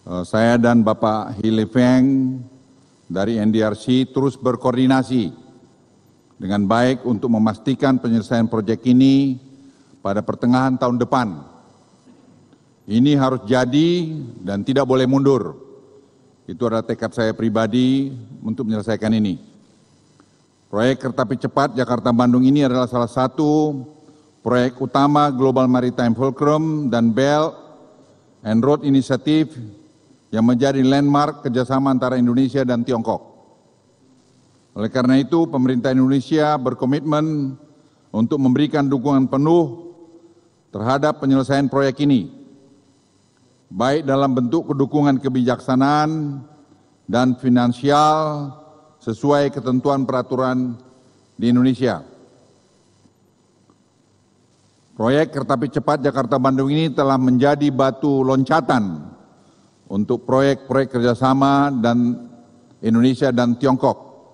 Saya dan Bapak Hili Feng dari NDRC terus berkoordinasi dengan baik untuk memastikan penyelesaian proyek ini pada pertengahan tahun depan. Ini harus jadi dan tidak boleh mundur. Itu adalah tekad saya pribadi untuk menyelesaikan ini. Proyek kereta api cepat Jakarta-Bandung ini adalah salah satu proyek utama Global Maritime Fulcrum dan Belt and Road Initiative yang menjadi landmark kerjasama antara Indonesia dan Tiongkok. Oleh karena itu, pemerintah Indonesia berkomitmen untuk memberikan dukungan penuh terhadap penyelesaian proyek ini, baik dalam bentuk dukungan kebijaksanaan dan finansial sesuai ketentuan peraturan di Indonesia. Proyek kereta api cepat Jakarta-Bandung ini telah menjadi batu loncatan untuk proyek-proyek kerjasama dan Indonesia dan Tiongkok,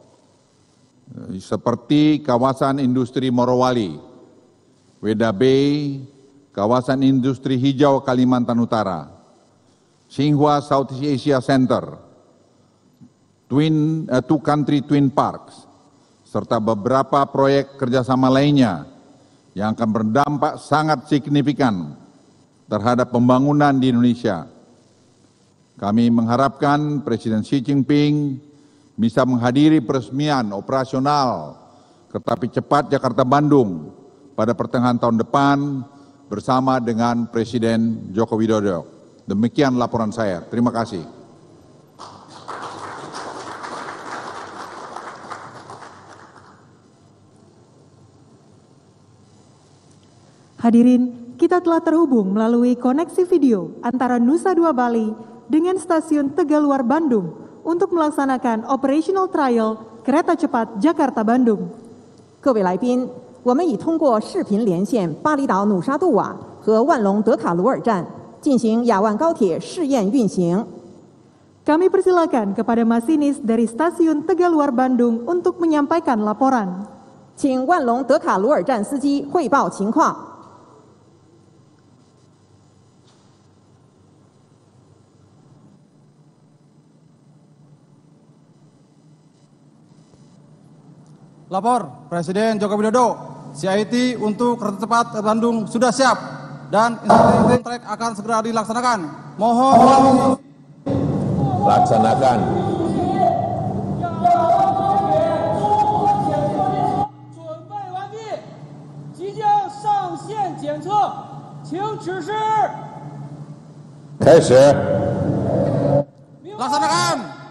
seperti kawasan industri Morowali, Weda Bay, kawasan industri hijau Kalimantan Utara, Xinhua Southeast Asia Center, Two Country Twin Parks, serta beberapa proyek kerjasama lainnya yang akan berdampak sangat signifikan terhadap pembangunan di Indonesia. Kami mengharapkan Presiden Xi Jinping bisa menghadiri peresmian operasional kereta api cepat Jakarta-Bandung pada pertengahan tahun depan bersama dengan Presiden Joko Widodo. Demikian laporan saya. Terima kasih. Hadirin, kita telah terhubung melalui koneksi video antara Nusa Dua Bali dengan Stasiun Tegaluar Bandung untuk melaksanakan operational trial kereta cepat Jakarta-Bandung. 各位来宾，我们已通过视频连线巴厘岛努沙杜瓦和万隆德卡鲁尔站进行亚万高铁试验运行。 Kami persilakan kepada masinis dari Stasiun Tegaluar Bandung untuk menyampaikan laporan. 请万隆德卡鲁尔站司机汇报情况。 Lapor Presiden Joko Widodo, CIT untuk kereta cepat ke Bandung sudah siap dan instruksi trek akan segera dilaksanakan. Mohon laksanakan. laksanakan.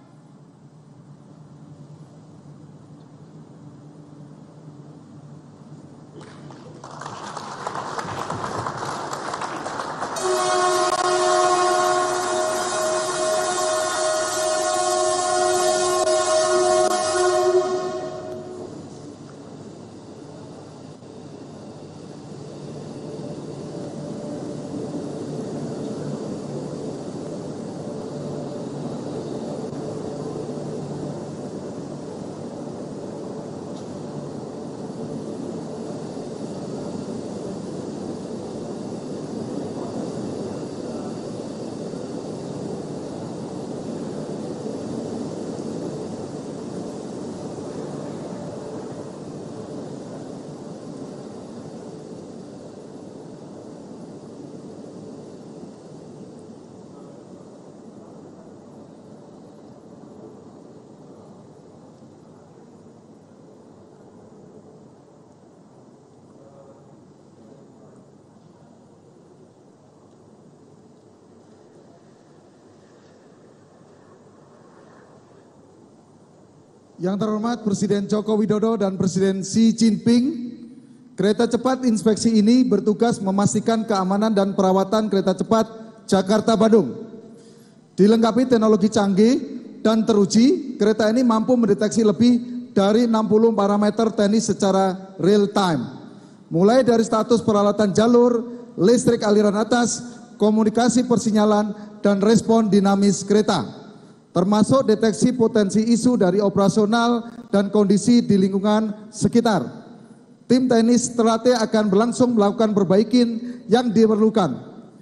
Yang terhormat Presiden Joko Widodo dan Presiden Xi Jinping, kereta cepat inspeksi ini bertugas memastikan keamanan dan perawatan kereta cepat Jakarta-Bandung. Dilengkapi teknologi canggih dan teruji, kereta ini mampu mendeteksi lebih dari 60 parameter teknis secara real time. Mulai dari status peralatan jalur, listrik aliran atas, komunikasi persinyalan, dan respon dinamis kereta. Termasuk deteksi potensi isu dari operasional dan kondisi di lingkungan sekitar. Tim teknis Strate akan berlangsung melakukan perbaikan yang diperlukan.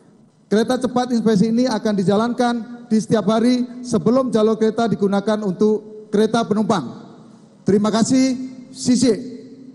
Kereta cepat inspeksi ini akan dijalankan di setiap hari sebelum jalur kereta digunakan untuk kereta penumpang. Terima kasih, Sisi.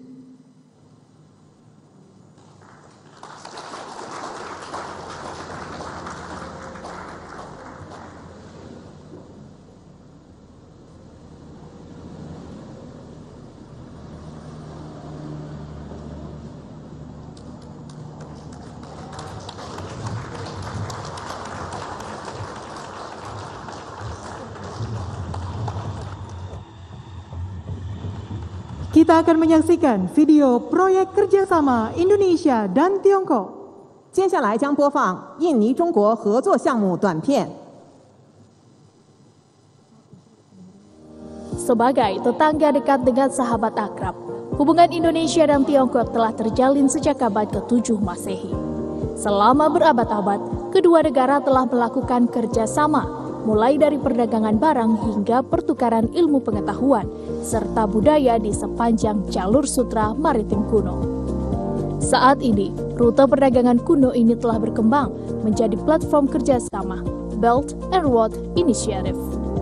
Kita akan menyaksikan video proyek kerjasama Indonesia dan Tiongkok. 接下来将播放印尼中国合作项目短片。 Sebagai tetangga dekat dengan sahabat akrab, hubungan Indonesia dan Tiongkok telah terjalin sejak abad ke-7 Masehi. Selama berabad-abad, kedua negara telah melakukan kerjasama, mulai dari perdagangan barang hingga pertukaran ilmu pengetahuan, serta budaya di sepanjang jalur sutra maritim kuno. Saat ini, rute perdagangan kuno ini telah berkembang menjadi platform kerjasama Belt and Road Initiative.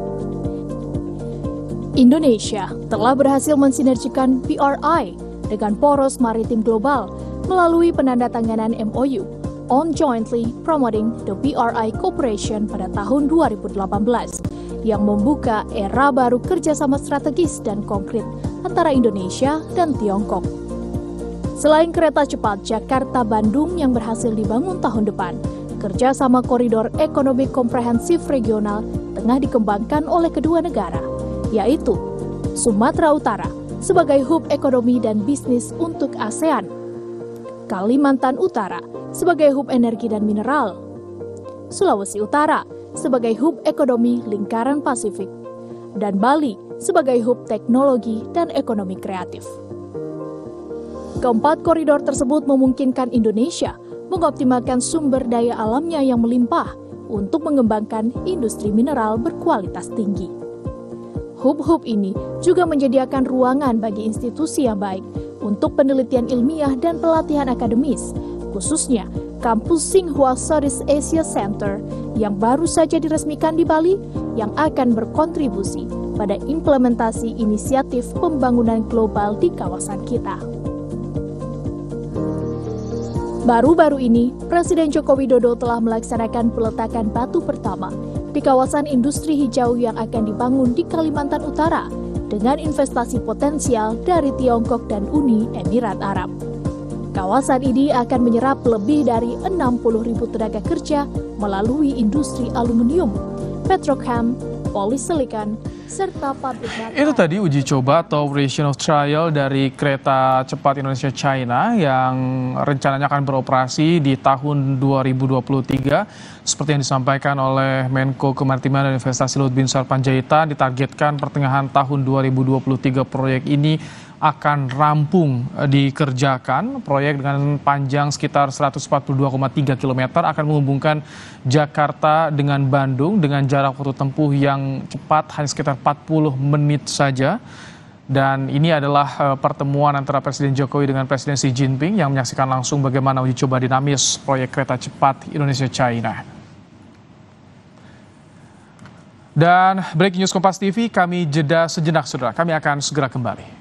Indonesia telah berhasil mensinergikan BRI dengan poros maritim global melalui penandatanganan MOU on Jointly Promoting the BRI Cooperation pada tahun 2018 yang membuka era baru kerjasama strategis dan konkret antara Indonesia dan Tiongkok. Selain kereta cepat Jakarta-Bandung yang berhasil dibangun tahun depan, kerjasama koridor ekonomi komprehensif regional tengah dikembangkan oleh kedua negara, yaitu Sumatera Utara sebagai hub ekonomi dan bisnis untuk ASEAN, Kalimantan Utara sebagai hub energi dan mineral, Sulawesi Utara sebagai hub ekonomi lingkaran Pasifik, dan Bali sebagai hub teknologi dan ekonomi kreatif. Keempat koridor tersebut memungkinkan Indonesia mengoptimalkan sumber daya alamnya yang melimpah untuk mengembangkan industri mineral berkualitas tinggi. Hub-hub ini juga menyediakan ruangan bagi institusi yang baik untuk penelitian ilmiah dan pelatihan akademis, khususnya kampus Tsinghua Southeast Asia Center yang baru saja diresmikan di Bali yang akan berkontribusi pada implementasi inisiatif pembangunan global di kawasan kita. Baru-baru ini, Presiden Joko Widodo telah melaksanakan peletakan batu pertama di kawasan industri hijau yang akan dibangun di Kalimantan Utara dengan investasi potensial dari Tiongkok dan Uni Emirat Arab. Kawasan ini akan menyerap lebih dari 60.000 tenaga kerja melalui industri aluminium, petrochem, polisilikan, serta pabrik baterai. Itu tadi uji coba atau operational trial dari kereta cepat Indonesia-China yang rencananya akan beroperasi di tahun 2023. Seperti yang disampaikan oleh Menko Kemaritiman dan Investasi Luhut Binsar Panjaitan, ditargetkan pertengahan tahun 2023 proyek ini akan rampung dikerjakan. Proyek dengan panjang sekitar 142,3 km akan menghubungkan Jakarta dengan Bandung dengan jarak waktu tempuh yang cepat hanya sekitar 40 menit saja. Dan ini adalah pertemuan antara Presiden Jokowi dengan Presiden Xi Jinping yang menyaksikan langsung bagaimana uji coba dinamis proyek kereta cepat Indonesia-China. Dan breaking news Kompas TV, kami jeda sejenak saudara. Kami akan segera kembali.